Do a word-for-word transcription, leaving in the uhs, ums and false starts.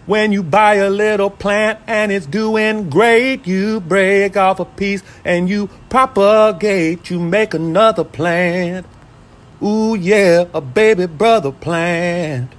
When you buy a little plant and it's doing great, you break off a piece and you propagate. You make another plant. Ooh, yeah, a baby brother plant.